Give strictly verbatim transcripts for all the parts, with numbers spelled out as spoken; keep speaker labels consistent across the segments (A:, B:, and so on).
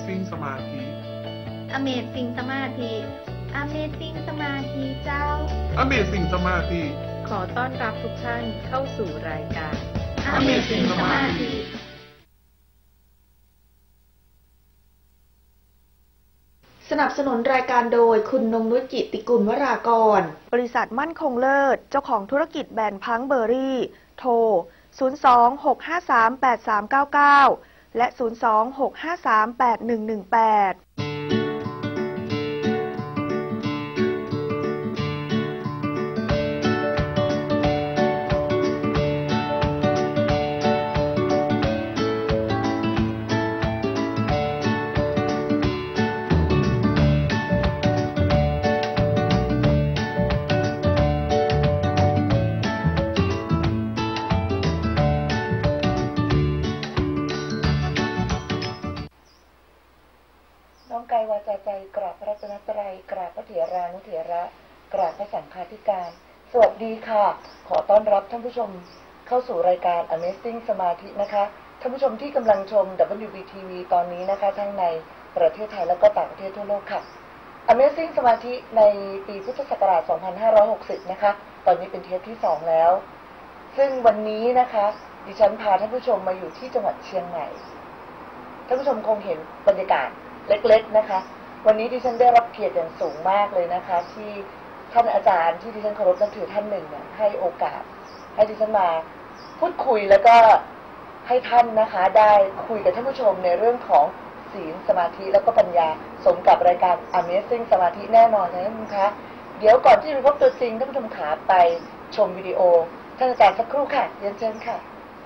A: Amazing สมาธิ
B: Amazing สมาธิ Amazing สมาธิเจ้า
A: Amazing สมาธิ
B: ขอต้อนรับทุกท่านเข้าสู่รายการ
A: Amazing สมาธิ
C: สนับสนุนรายการโดยคุณนงนุชจิตติกุลวรากรบริษัทมั่นคงเลิศเจ้าของธุรกิจแบรนด์พังเบอร์รี่โทรศูนย์ สอง หก ห้า สาม แปด สาม เก้า เก้าและศูนย์ สอง หก ห้า สาม แปด หนึ่ง หนึ่ง แปด
D: กายวาจาใจกราบพระรัตนตรัยกราบพระเถรานุเถระกราบพระสังฆาธิการสวัสดีค่ะขอต้อนรับท่านผู้ชมเข้าสู่รายการ Amazing สมาธินะคะท่านผู้ชมที่กำลังชม ดับเบิลยู บี ที วี ตอนนี้นะคะทั้งในประเทศไทยและก็ต่างประเทศทั่วโลกค่ะ Amazing สมาธิในปีพุทธศักราช สองพันห้าร้อยหกสิบ นะคะตอนนี้เป็นเทปที่สองแล้วซึ่งวันนี้นะคะดิฉันพาท่านผู้ชมมาอยู่ที่จังหวัดเชียงใหม่ท่านผู้ชมคงเห็นบรรยากาศเล็กๆนะคะวันนี้ดิฉันได้รับเกียรติอย่างสูงมากเลยนะคะที่ท่านอาจารย์ที่ดิฉันเคารพนับถือท่านหนึ่งเนี่ยให้โอกาสให้ดิฉันมาพูดคุยแล้วก็ให้ท่านนะคะได้คุยกับท่านผู้ชมในเรื่องของศีลสมาธิแล้วก็ปัญญาสมกับรายการ Amazing สมาธิแน่นอนนะท่านผู้ชมคะเดี๋ยวก่อนที่จะไปพบตัวจริงท่านผู้ชมขาไปชมวิดีโอท่านอาจารย์สักครู่ค่ะเรียนเชิญค่ะ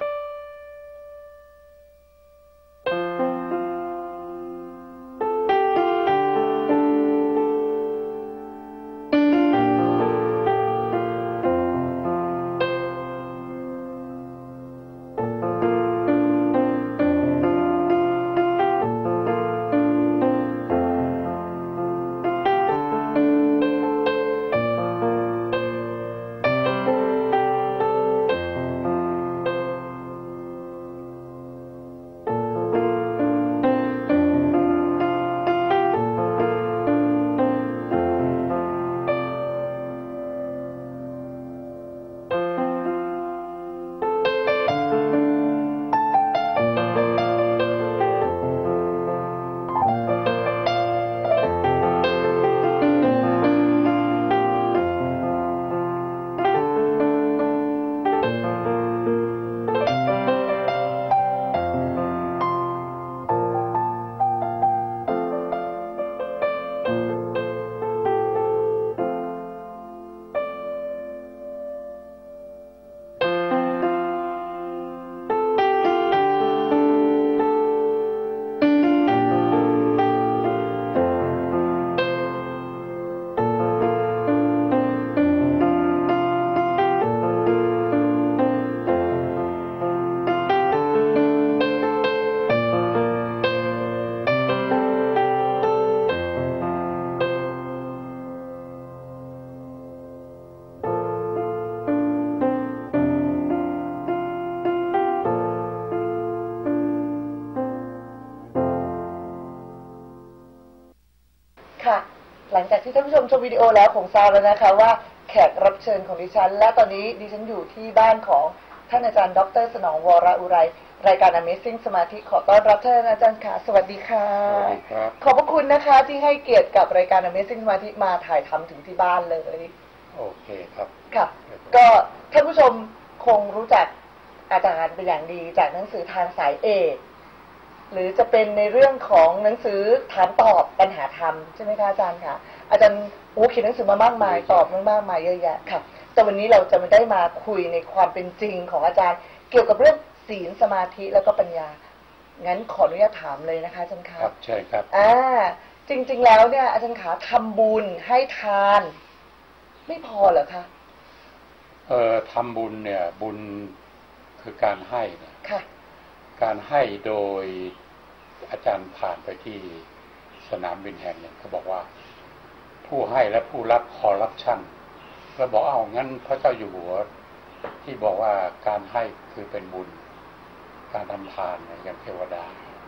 D: หลังจากที่ท่านผู้ชมชมวิดีโอแล้วคงทราบแล้วนะคะว่าแขกรับเชิญของดิฉันและตอนนี้ดิฉันอยู่ที่บ้านของท่านอาจารย์ดร.สนองวรอุไรรายการ Amazing สมาธิขอต้อนรับท่านอาจารย์ค่ะสวัสดีค่ะสวัสดีครับขอบพระคุณนะคะที่ให้เกียรติกับรายการ Amazing สมาธิมาถ่ายทำถึงที่บ้านเลย
E: โอเคครับ
D: ค่ะก็ท่านผู้ชมคงรู้จักอาจารย์เป็นอย่างดีจากหนังสือทางสายเอกหรือจะเป็นในเรื่องของหนังสือถามตอบปัญหาธรรมใช่ไหมคะอาจารย์คะอาจารย์โอ้เขียนหนังสือมามากมายตอบมากมายเยอะแยะค่ะแต่วันนี้เราจะมาได้มาคุยในความเป็นจริงของอาจารย์เกี่ยวกับเรื่องศีลสมาธิแล้วก็ปัญญางั้นขออนุญาตถามเลยนะคะอาจารย์คะ
E: ครับใช่ครับ
D: อ่าจริงๆแล้วเนี่ยอาจารย์ขาทำบุญให้ทานไม่พอเหรอคะ
E: เอ่อทำบุญเนี่ยบุญคือการให้เนี่ย
D: ค่ะ
E: การให้โดยอาจารย์ผ่านไปที่สนามบินแห่งหนึ่งเขาบอกว่าผู้ให้และผู้รับคอร์รัปชันแล้วบอกเอางั้นพระเจ้าอยู่หัวที่บอกว่าการให้คือเป็นบุญการทำทานอย่างเทวดา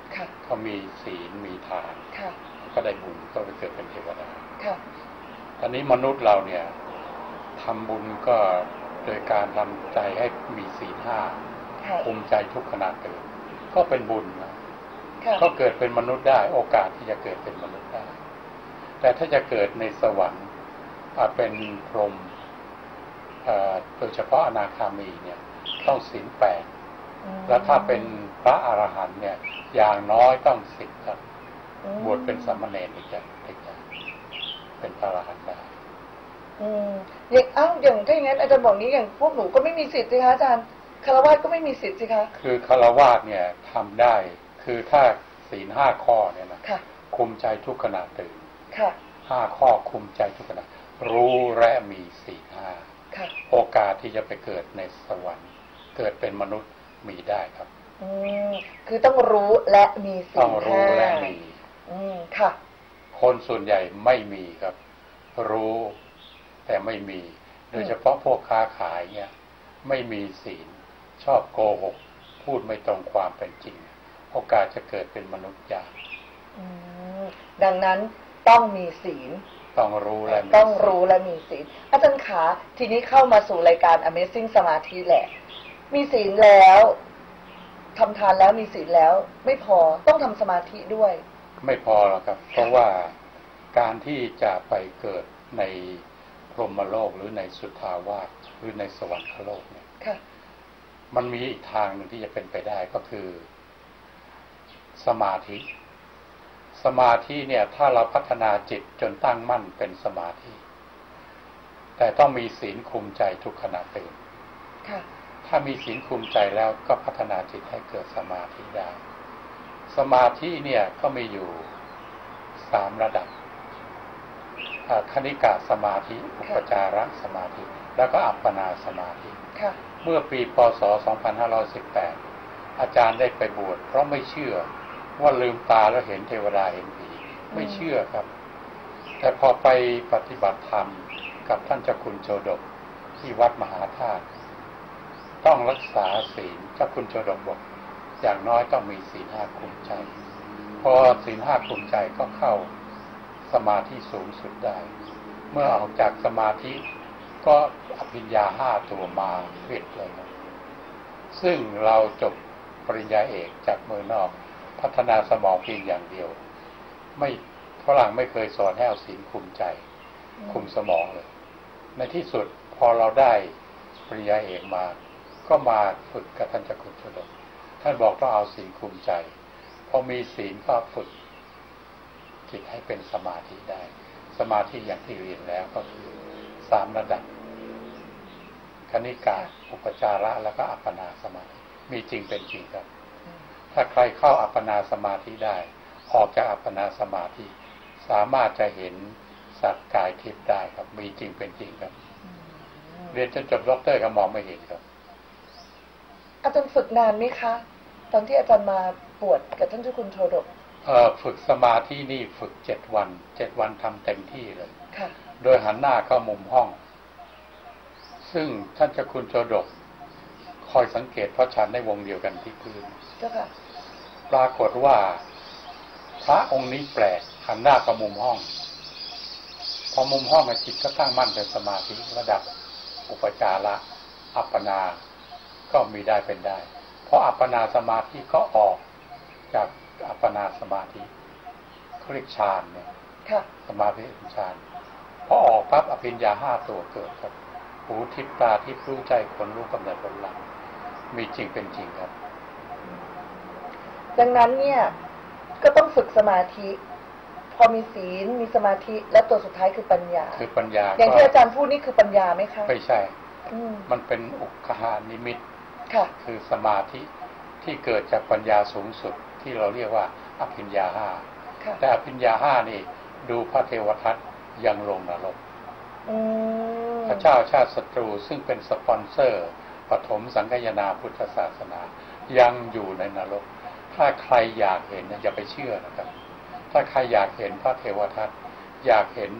E: เขามีศีลมีทานก็ได้บุญก็ไปเกิดเป็นเทวดาตอนนี้มนุษย์เราเนี่ยทำบุญก็โดยการทำใจให้มีศีลห้าภูมิใจทุกขณะเกิดก็เป็นบุญนะก็เกิดเป็นมนุษย์ได้โอกาสที่จะเกิดเป็นมนุษย์ได้แต่ถ้าจะเกิดในสวรรค์เป็นพรหมโดยเฉพาะอนาคามีเนี่ยต้องศีลแปดแล้วถ้าเป็นพระอรหันต์เนี่ยอย่างน้อยต้องสิบครับบวชเป็นสามเณรอีกจะถึงจะเป็นพระอรหันต์ได้
D: อืมอย่างอ้าวอย่างถ้าอย่างนั้นอาจารย์บอกนี้อย่างพวกหนูก็ไม่มีสิทธิ์สิคะอาจารย์คฤหัสถ์ก็ไม่มีสิทธิ์สิคะ
E: คือคฤหัสถ์เนี่ยทำได้คือถ้าศีลห้าข้อเนี่ยนะคุมใจทุกขณะตื่นห้าข้อคุมใจทุกขณะรู้และมีศีลห้าโอกาสที่จะไปเกิดในสวรรค์เกิดเป็นมนุษย์มีได้ครับ
D: อืมคือต้องรู้และมีศีลห้าต้องรู้และมีอืมค่ะ
E: คนส่วนใหญ่ไม่มีครับรู้แต่ไม่มีโดยเฉพาะพวกค้าขายเนี่ยไม่มีศีลชอบโกหกพูดไม่ตรงความเป็นจริงโอกาสจะเกิดเป็นมนุษย์ยาก
D: ดังนั้นต้องมีศีล
E: ต้องรู้และ
D: ต้องรู้และมีศีลอาจารย์ขาทีนี้เข้ามาสู่รายการ Amazing สมาธิแหละมีศีลแล้วทำทานแล้วมีศีลแล้วไม่พอต้องทำสมาธิด้วย
E: ไม่พอหรอกครับเพราะว่าการที่จะไปเกิดในพรหมโลกหรือในสุทธาวาสหรือในสวรรคโลกเนี่ยมันมีอีกทางหนึ่งที่จะเป็นไปได้ก็คือสมาธิสมาธิเนี่ยถ้าเราพัฒนาจิตจนตั้งมั่นเป็นสมาธิแต่ต้องมีศีลคุมใจทุกขณะตื่นถ้ามีศีลคุมใจแล้วก็พัฒนาจิตให้เกิดสมาธิได้สมาธิเนี่ยก็มีอยู่สามระดับคณิกะสมาธิอุปจารสมาธิแล้วก็อัปปนาสมาธิเมื่อปีพ.ศ. สองพันห้าร้อยสิบแปดอาจารย์ได้ไปบวชเพราะไม่เชื่อว่าลืมตาแล้วเห็นเทวดาเห็นผีไม่เชื่อครับแต่พอไปปฏิบัติธรรมกับท่านเจ้าคุณโชดกที่วัดมหาธาตุต้องรักษาศีลเจ้าคุณโชดกบอกอย่างน้อยต้องมีศีลห้าคุมใจพอศีลห้าคุมใจก็เข้าสมาธิสูงสุดได้เมื่อออกจากสมาธิก็อภิญญาห้าตัวมาเรียบเลยนะซึ่งเราจบปริญญาเอกจากเมืองนอกพัฒนาสมองเพียงอย่างเดียวไม่ฝรั่งไม่เคยสอนให้เอาศีลคุมใจคุมสมองเลยในที่สุดพอเราได้ปริญญาเอกมาก็มาฝึกกับท่านเจ้าคุณโชดกท่านบอกต้องเอาศีลคุมใจพอมีศีลก็ฝึกจิตให้เป็นสมาธิได้สมาธิอย่างที่เรียนแล้วก็คือสามระดับคณิกะอุปจาระแล้วก็อัปปนาสมาธิมีจริงเป็นจริงครับถ้าใครเข้าอัปปนาสมาธิได้ออกจากอัปปนาสมาธิสามารถจะเห็นสัตว์กายทิพย์ได้ครับมีจริงเป็นจริงครับเรียนจนจบด็อกเตอร์ก็มองไม่เห็นครับ
D: อาจารย์ฝึกนานไหมคะตอนที่อาจารย์มาบวชกับท่านเจ้าคุณโชดก
E: เอ่อฝึกสมาธินี่ฝึกเจ็ดวันเจ็ดวันทำเต็มที่เลยค่ะโดยหันหน้าเข้ามุมห้องซึ่งท่านเจ้าคุณโชดกคอยสังเกตเพราะฉันในวงเดียวกันที่พื้นเจ้าค่ะปรากฏว่าพระองค์นี้แปลกหันหน้าเข้ามุมห้องพอมุมห้องจิตก็ตั้งมั่นเป็นสมาธิระดับอุปจาระอัปปนาก็มีได้เป็นได้เพราะอัปปนาสมาธิก็ออกจากอัปปนาสมาธิเขาเรียกฌานเนี่ยสมาธิเป็นฌานพอออกปั๊บอภิญญาห้าตัวเกิดครับหูทิพตาทิพรู้ใจคนรู้กำเนิดผลลัพธ์มีจริงเป็นจริงครับ
D: ดังนั้นเนี่ยก็ต้องฝึกสมาธิพอมีศีลมีสมาธิและตัวสุดท้ายคือปัญญา
E: คือปัญญา
D: อย่างที่อาจารย์พูดนี่คือปัญญาไหมคะ
E: ไม่ใช่มันเป็นอุคหานิมิตคือสมาธิที่เกิดจากปัญญาสูงสุดที่เราเรียกว่าอภิญญาห้าแต่อภิญญาห้านี่ดูพระเทวทัตยังลงนรกพระเจ้าชาติศัตรูซึ่งเป็นสปอนเซอร์ปฐมสังฆยนาพุทธศาสนายังอยู่ในนรกถ้าใครอยากเห็นอย่าไปเชื่อนะครับถ้าใครอยากเห็นพระเทวทัตอยากเห็น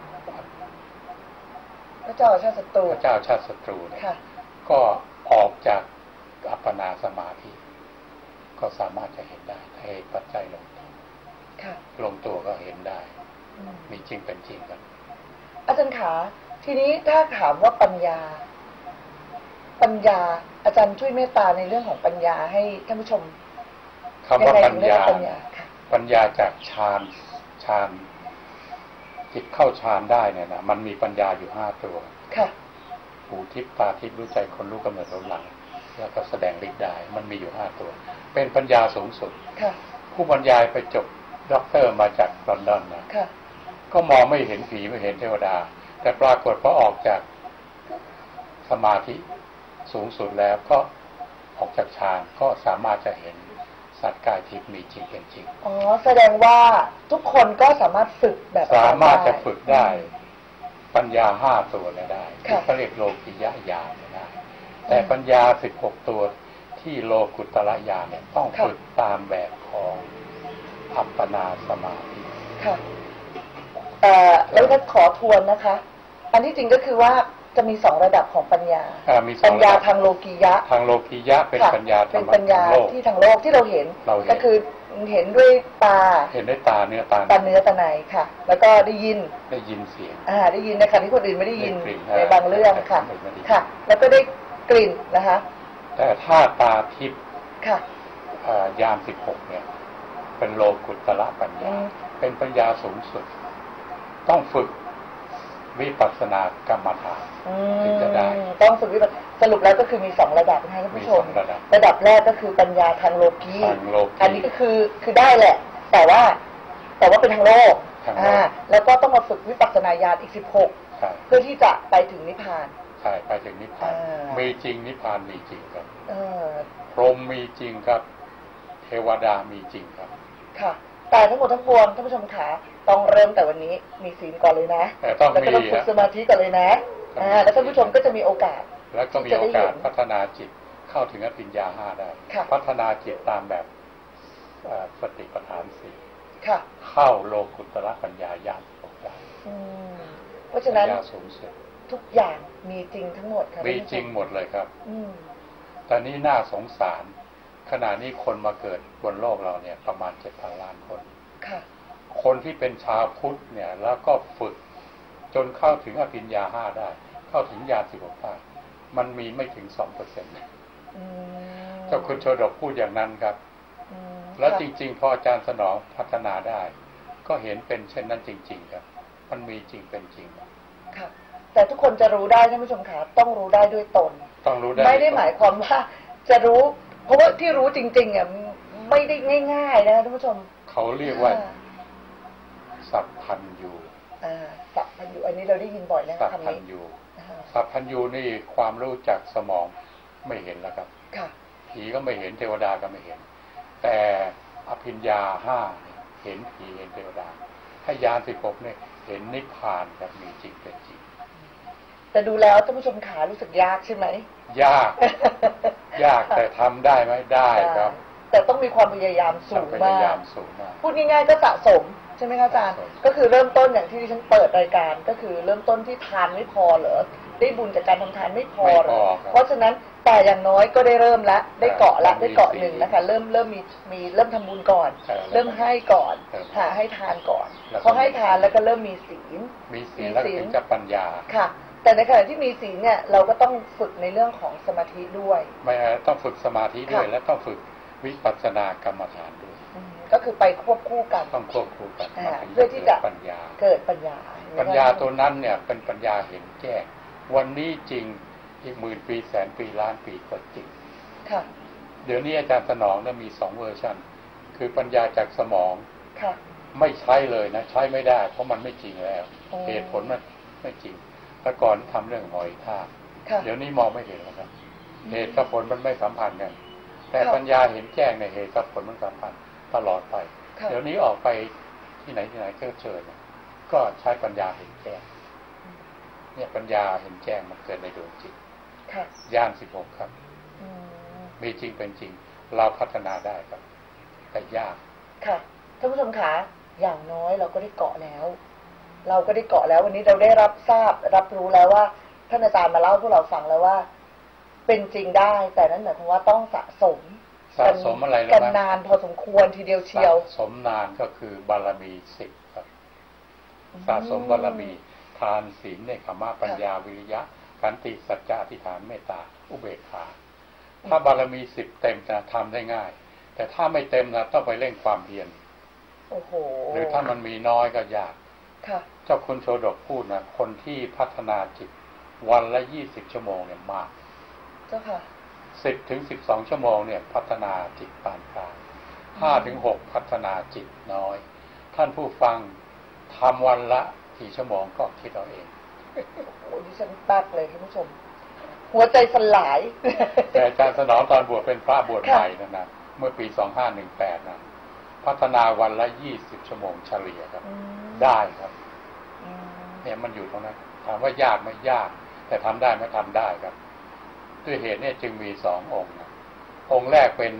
D: พระเจ้าชาติศัตรู
E: พระเจ้าชาติศัตรูเนี่ยก็ออกจากอัปปนาสมาธิก็สามารถจะเห็นได้ถ้าเหตุปัจจัยลงตัวลงตัวก็เห็นได้มีจริงเป็นจริงครับ
D: อาจารย์ขาทีนี้ถ้าถามว่าปัญญาปัญญาอาจารย์ช่วยเมตตาในเรื่องของปัญญาให้ท่านผู้ชม
E: คำว่าปัญญาปัญญาจากฌานฌานจิตเข้าฌานได้เนี่ยนะมันมีปัญญาอยู่ห้าตัว
D: ค่ะ
E: หูทิพตาทิพรู้ใจคนรู้กำเนิดรู้หลังแล้วก็แสดงฤทธิ์ได้มันมีอยู่ห้าตัวเป็นปัญญาสูงสุด
D: ค่ะ
E: ผู้บรรยายไปจบด็อกเตอร์มาจากลอนดอนนะ
D: ค่ะ
E: ก็มองไม่เห็นผีไม่เห็นเทวดาแต่ปรากฏพอออกจากสมาธิสูงสุดแล้วก็ออกจากฌานก็สามารถจะเห็นสัตว์กายทิพย์มีจริงเป็นจริง
D: อ๋อแสดงว่าทุกคนก็สามารถฝึกแบบ
E: สามารถจะฝึกได้ปัญญาห้าตัวเนี่ยได้ที่เขาเรียกโลกิยะญาณได้แต่ปัญญาสิบหกตัวที่โลกุตระญาณเนี่ยต้องฝึกตามแบบของอัปปนาสมาธิ
D: ค่ะเอ่อแล้วก็ขอทวนนะคะอันที่จริงก็คือว่าจะมีสองระดับของปัญญาปัญญาทางโลกียะ
E: ทางโลกียะเป็นปัญญา
D: เป็นปัญญาที่ทางโลกที่เราเห็นก็คือเห็นด้วยตา
E: เห็นด้วยตาเนื้อตา
D: ตาเนื้อตาในค่ะแล้วก็ได้ยิน
E: ได้ยินเสียง
D: อ่าได้ยินในขณะที่คนอื่นไม่ได้ยินในบางเรื่องค่ะค่ะแล้วก็ได้กลิ่นนะคะ
E: แต่ถ้าตาทิพย์
D: ค่ะ
E: ญาณสิบหกเนี่ยเป็นโลกุตระปัญญาเป็นปัญญาสูงสุดต้องฝึกวิปัสสนากรรมฐานถึงจะได้
D: ต้องฝึกวิปัสสนาสรุปแล้วก็คือมีสองระดับนะคะท่านผู้ชมระดับแรกก็คือปัญญาทางโลกีอันนี้ก็คือคือได้แหละแต่ว่าแต่ว่าเป็นทางโลกอ่าแล้วก็ต้องมาฝึกวิปัสสนาญาณอีกสิบหกเพื่อที่จะไปถึงนิพพาน
E: ใช่ไปถึงนิพพานมีจริงนิพพานมีจริงครับพรหมมีจริงครับเทวดามีจริงครับ
D: ค่ะแต่ทั้งหมดทั้งปวงท่านผู้ชมขาต้องเริ่มแต่วันนี้มีศีลก่อนเลยนะแล้วก็ต้องฝึกสมาธิก่อนเลยนะอ่าแล้วท่านผู้ชมก็จะมีโอกาส
E: แล้วก็มีโอกาสพัฒนาจิตเข้าถึงอภิญญาห้าได้พัฒนาจิตตามแบบสติปัฏฐานสี่เข้าโลกุตระปัญญาญาณหกได้
D: เพราะฉะนั้นทุกอย่างมีจริงทั้งหมดครับ
E: มีจริงหมดเลยครับตอนนี้น่าสงสารขณะนี้คนมาเกิดบนโลกเราเนี่ยประมาณเจ็ดพันล้านคนคนที่เป็นชาวพุทธเนี่ยแล้วก็ฝึกจนเข้าถึงอภิญญาห้าได้เข้าถึงญาณสิบหกได้มันมีไม่ถึงสองเปอร์เซ็นต์เจ้าคุณโชดกพูดอย่างนั้นครับแล้วจริงๆพออาจารย์สนองพัฒนาได้ก็เห็นเป็นเช่นนั้นจริงๆครับมันมีจริงเป็นจริง
D: ค่ะแต่ทุกคนจะรู้ได้ท่านผู้ชมคะต้องรู้ได้ด้วยตน
E: ต้องรู้ได้
D: ไม่ได้หมายความว่าจะรู้เพราะว่าที่รู้จริงๆอ่ะไม่ได้ง่ายๆนะท่านผู้ชม
E: เขาเรียกว่าสัพพัญญู
D: สัพพัญญูอันนี้เราได้ยินบ่อยนะ
E: สัพพัญญูสัพพัญญูนี่ความรู้จักสมองไม่เห็นแล้วครับผีก็ไม่เห็นเทวดาก็ไม่เห็นแต่อภิญญาห้าเห็นผีเห็นเทวดาให้ญาณสิบหกเนี่ยเห็นนิพพานแบบมีจริงเป็นจริง
D: แต่ดูแล้วท่านผู้ชมขารู้สึกยากใช่ไหม
E: ยากยากแต่ทำได้ไหมได้ครับ
D: แต่ต้องมีความพยายามสูงมากพูดง่ายๆก็สะสมใช่ไหมคะอาจารย์ก็คือเริ่มต้นอย่างที่ดิฉันเปิดรายการก็คือเริ่มต้นที่ทานไม่พอเหรอได้บุญจากการทำทานไม่พอเหรอเพราะฉะนั้นแต่อย่างน้อยก็ได้เริ่มแล้วได้เกาะแล้วได้เกาะหนึ่งนะคะเริ่มเริ่มมีมีเริ่มทำบุญก่อนเริ่มให้ก่อนหาให้ทานก่อนพอให้ทานแล้วก็เริ่มมีศีล
E: มีศีลแล้วถึงจะปัญญา
D: ค่ะแต่ในขณะที่มีศีลเนี่ยเราก็ต้องฝึกในเรื่องของสมาธิด้วย
E: ไม่ต้องฝึกสมาธิด้วยและต้องฝึกวิปัสสนากรรมฐานด้วย
D: ก็คือไปควบคู่กัน
E: ต้องควบคู่กัน
D: เพื่อที่จะ
E: ปัญญา
D: เกิดปัญญา
E: ปัญญาตัวนั้นเนี่ยเป็นปัญญาเห็นแจ้งวันนี้จริงอีกหมื่นปีแสนปีล้านปีก็จริง
D: ค่ะ
E: เดี๋ยวนี้อาจารย์สนองเนี่ยมีสองเวอร์ชันคือปัญญาจากสมอง
D: ค่ะ
E: ไม่ใช้เลยนะใช้ไม่ได้เพราะมันไม่จริงแล้วเหตุผลมันไม่จริงแต่ก่อนทำเรื่องหอยทากเดี๋ยวนี้มองไม่เห็นแล้วครับเหตุกับผลมันไม่สัมพันธ์กันแต่ปัญญาเห็นแจ้งในเหตุกับผลมันสัมพันธ์ตลอดไปเดี๋ยวนี้ออกไปที่ไหนที่ไหนก็เชิญก็ใช้ปัญญาเห็นแจ้งเนี่ยปัญญาเห็นแจ้งมันเกิดในดวงจิตญาณสิบหกครับมีจริงเป็นจริงเราพัฒนาได้ครับแต่ยาก
D: ค่ะท่านผู้ชมคะอย่างน้อยเราก็ได้เกาะแล้วเราก็ได้เกาะแล้ววันนี้เราได้รับทราบรับรู้แล้วว่าท่านอาจารย์มาเล่าพวกเราฟังแล้วว่าเป็นจริงได้แต่นั้นหมายความว่าต้องสะสม
E: สะสมอะไรแล้ว
D: กันนานพอสมควรทีเดียวเชียว
E: สะสมนานก็คือบารมีสิบครับสะสมบารมีทานศีลเนกขมะปัญญาวิริยะขันติสัจจะอธิษฐานเมตตาอุเบกขาถ้าบารมีสิบเต็มนะทำได้ง่ายแต่ถ้าไม่เต็มนะต้องไปเร่งความเพียร
D: โอ้โห
E: หรือถ้ามันมีน้อยก็ยาก
D: ค่ะ
E: เจ้าคุณโชดกพูดนะคนที่พัฒนาจิตวันละยี่สิบชั่วโมงเนี่ยมาก
D: เจ้าค่ะ
E: สิบถึงสิบสองชั่วโมงเนี่ยพัฒนาจิตปานกลางห้าถึงหกพัฒนาจิตน้อยท่านผู้ฟังทำวันละกี่ชั่วโมงก็คิดเอาเอง
D: โอ้ดิฉันปักเลยท่านผู้ชมหัวใจสลาย
E: แต่อาจารย์สนองตอนบวชเป็นพระบวชใหม่นั่นนะเมื่อปีสองห้าหนึ่งแปดนะพัฒนาวันละยี่สิบชั่วโมงเฉลี่ยครับได้ครับเนี่ยมันอยู่ตรงนั้นถามว่ายากไหมยากแต่ทำได้ไหมทำได้ครับด้วยเหตุนี้จึงมีสององค์นะองค์แรกเป็น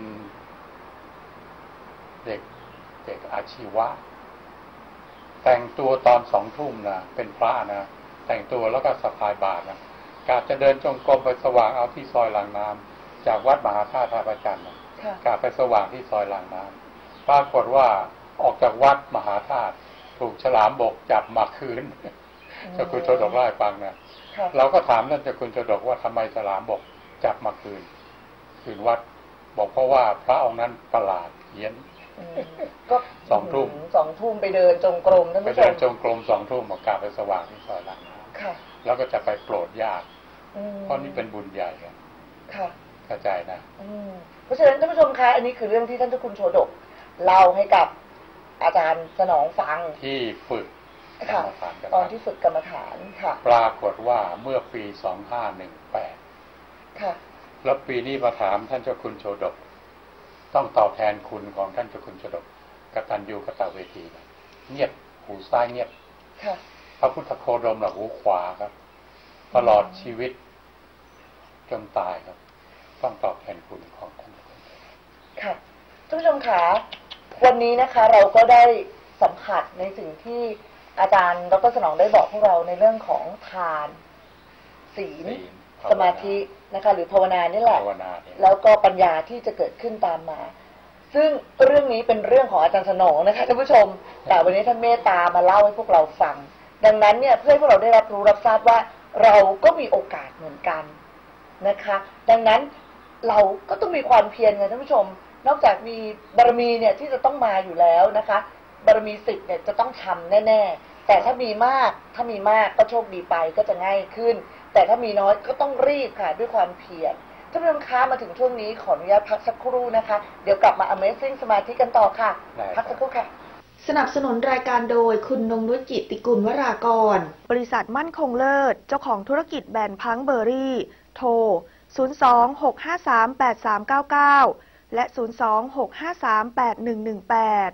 E: เด็กเด็กอาชีวะแต่งตัวตอนสองทุ่มนะเป็นพระนะแต่งตัวแล้วก็สะพายบาตรนะกาจะเดินจงกรมไปสว่างเอาที่ซอยหลังน้ำจากวัดมหาธาตุท่าประจันทร์นะกาไปสว่างที่ซอยหลังน้ำปรากฏว่าออกจากวัดมหาธาตุถูกฉลามบกจับมาคืนเจ้าคุณโชดกเล่าให้ฟังนะเราก็ถามท่านเจ้าคุณโชดกว่าทำไมฉลามบกจับมาคืนคืนวัดบอกเพราะว่าพระองค์นั้นประหลาดเพี้ยน
D: ก็
E: สองทุ่ม
D: สองทุ่มไปเดินจงกรมท่านผู้ชม
E: ไปเดินจงกรมสองทุ่มมากราบไปสว่างที่ซอยหลังน้ำแล้วก็จะไปโปรดญาติเพราะนี่เป็นบุญใหญ่ค่ะเข้าใจนะ
D: เพราะฉะนั้นท่านผู้ชมคะอันนี้คือเรื่องที่ท่านเจ้าคุณโชดกเล่าให้กับอาจารย์สนองฟัง
E: ที่ฝึก
D: กรรมฐานตอนที่ฝึกกรรมฐานค่ะ
E: ปรากฏว่าเมื่อปีสองห้าหนึ่งแปด
D: ค่ะ
E: แล้วปีนี้มาถามท่านเจ้าคุณโชดกต้องตอบแทนคุณของท่านเจ้าคุณโชดกกตัญญูกตเวทีเงียบหูซ้ายเงียบ
D: ค่ะ
E: พระพุทธโคดมหลักหูขวาครับตลอดชีวิตจนตายครับต้องตอบแทนคุณของท่าน
D: ค่ะท่านผู้ชมคะวันนี้นะคะเราก็ได้สัมผัสในสิ่งที่อาจารย์ดร.สนองได้บอกพวกเราในเรื่องของทานศีลสมาธินะคะหรือภาวนานี่แหละแล้วก็ปัญญาที่จะเกิดขึ้นตามมาซึ่งเรื่องนี้เป็นเรื่องของอาจารย์สนองนะคะท่านผู้ชมแต่วันนี้ท่านเมตตามาเล่าให้พวกเราฟังดังนั้นเนี่ยเพื่อให้พวกเราได้รับรู้รับทราบว่าเราก็มีโอกาสเหมือนกันนะคะดังนั้นเราก็ต้องมีความเพียรไงท่านผู้ชมนอกจากมีบารมีเนี่ยที่จะต้องมาอยู่แล้วนะคะบารมีสิบเนี่ยจะต้องทำแน่ๆแต่ถ้ามีมากถ้ามีมากก็โชคดีไปก็จะง่ายขึ้นแต่ถ้ามีน้อยก็ต้องรีบค่ะด้วยความเพียรท่านผู้ชมคะมาถึงช่วงนี้ขออนุญาตพักสักครู่นะคะเดี๋ยวกลับมา Amazing สมาธิกันต่อค่ะพักสักครู่ค่ะ
C: สนับสนุนรายการโดยคุณนงนุชจิตติกุลวรากรบริษัทมั่นคงเลิศเจ้าของธุรกิจแบรนด์พังเบอรี่โทรศูนย์ สอง หก ห้า สาม แปด สาม เก้า เก้าและศูนย์ สอง หก ห้า สาม แปด หนึ่ง หนึ่ง แปด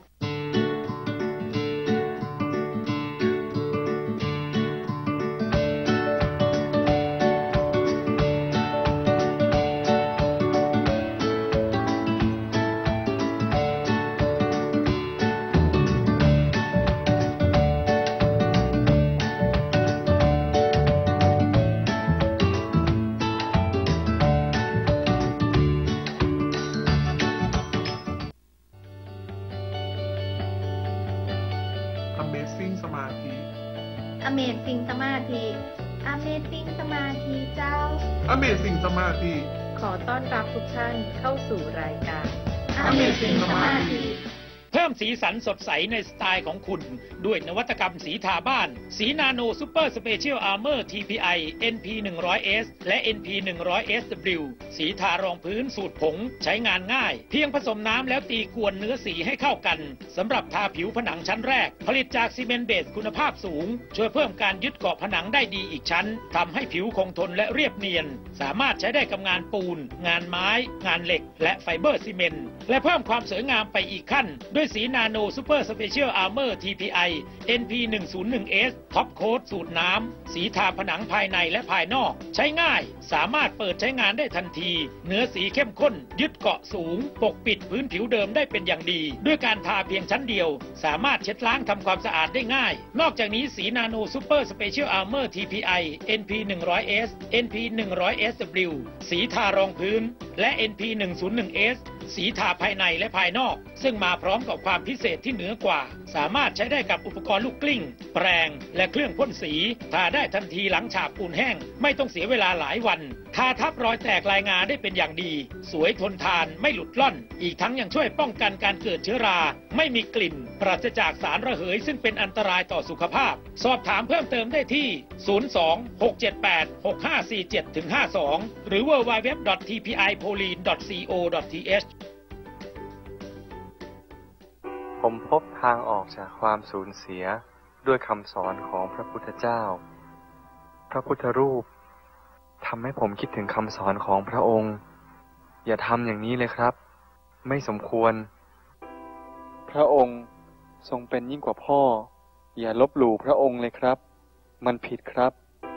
A: Amazing สมาธิ
B: Amazing สมาธิ Amazing สมาธิเจ้า
A: Amazing สมาธิ
B: ขอต้อนรับทุกท่านเข้าสู่รายการ
A: Amazing สมาธิ
F: เพิ่มสีสันสดใสในสไตล์ของคุณด้วยนวัตกรรมสีทาบ้านสีนาโนซูเปอร์สเปเชียลอาร์เมอร์ ที พี ไอ เอ็น พี หนึ่งร้อย เอส และ เอ็น พี หนึ่งร้อย เอส ดับเบิลยู สีทารองพื้นสูตรผงใช้งานง่ายเพียงผสมน้ำแล้วตีกวนเนื้อสีให้เข้ากันสำหรับทาผิวผนังชั้นแรกผลิตจากซีเมนต์เบสคุณภาพสูงช่วยเพิ่มการยึดเกาะผนังได้ดีอีกชั้นทำให้ผิวคงทนและเรียบเนียนสามารถใช้ได้กับงานปูนงานไม้งานเหล็กและไฟเบอร์ซีเมนต์และเพิ่มความสวยงามไปอีกขั้นด้วยสีนาโนซูเปอร์สเปเชียลอาร์เมอร์ ที พี ไอ เอ็น พี หนึ่งศูนย์หนึ่ง เอส ท็อปโค้ดสูตรน้ำสีทาผนังภายในและภายนอกใช้ง่ายสามารถเปิดใช้งานได้ทันทีเนื้อสีเข้มข้นยึดเกาะสูงปกปิดพื้นผิวเดิมได้เป็นอย่างดีด้วยการทาเพียงชั้นเดียวสามารถเช็ดล้างทำความสะอาดได้ง่ายนอกจากนี้สีนาโนซูเปอร์สเปเชียลอาร์เมอร์ ที พี ไอ เอ็น พี หนึ่งร้อย เอส เอ็น พี หนึ่งร้อย เอส ดับเบิลยู สีทารองพื้นและ เอ็น พี หนึ่งศูนย์หนึ่ง เอสสีทาภายในและภายนอกซึ่งมาพร้อมกับความพิเศษที่เหนือกว่าสามารถใช้ได้กับอุปกรณ์ลูกกลิ้งแปรงและเครื่องพ่นสีทาได้ทันทีหลังฉาบปูนแห้งไม่ต้องเสียเวลาหลายวันทาทับรอยแตกลายงาได้เป็นอย่างดีสวยทนทานไม่หลุดล่อนอีกทั้งยังช่วยป้องกันการเกิดเชื้อราไม่มีกลิ่นปราศจากสารระเหยซึ่งเป็นอันตรายต่อสุขภาพสอบถามเพิ่มเติมได้ที่ ศูนย์ สอง หก เจ็ด แปด หก ห้า สี่ เจ็ด ห้า สอง หรือ ดับเบิลยู ดับเบิลยู ดับเบิลยู ดอท ที พี ไอ โพลีน ดอท ซี โอ ดอท ที เอช
G: ผมพบทางออกจากความสูญเสียด้วยคำสอนของพระพุทธเจ้าพระพุทธรูปทำให้ผมคิดถึงคำสอนของพระองค์อย่าทำอย่างนี้เลยครับไม่สมควรพระองค์ทรงเป็นยิ่งกว่าพ่ออย่าลบหลู่พระองค์เลยครับมันผิดครับ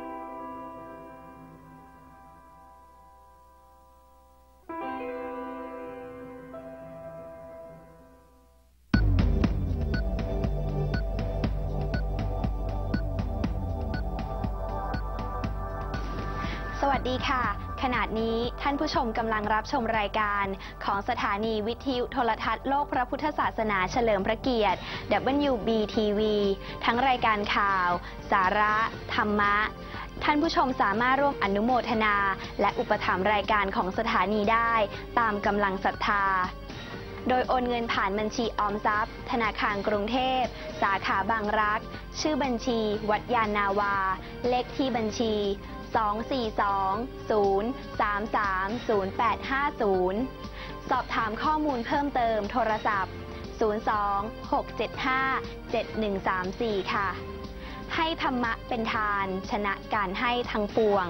H: สวัสดีค่ะขณะนี้ท่านผู้ชมกำลังรับชมรายการของสถานีวิทยุโทรทัศน์โลกพระพุทธศาสนาเฉลิมพระเกียรติ ดับเบิลยู บี ที วี ทั้งรายการข่าวสาระธรรมะท่านผู้ชมสามารถร่วมอนุโมทนาและอุปถัมภ์รายการของสถานีได้ตามกำลังศรัทธาโดยโอนเงินผ่านบัญชีออมทรัพย์ธนาคารกรุงเทพสาขาบางรักชื่อบัญชีวัดยานนาวาเลขที่บัญชีสอง สี่ สอง ศูนย์ สาม สาม ศูนย์ แปด ห้า ศูนย์สอบถามข้อมูลเพิ่มเติมโทรศัพท์ศูนย์ สอง หก เจ็ด ห้า เจ็ด หนึ่ง สาม สี่ค่ะให้ธรรมะเป็นทานชนะการให้ทั้งปวง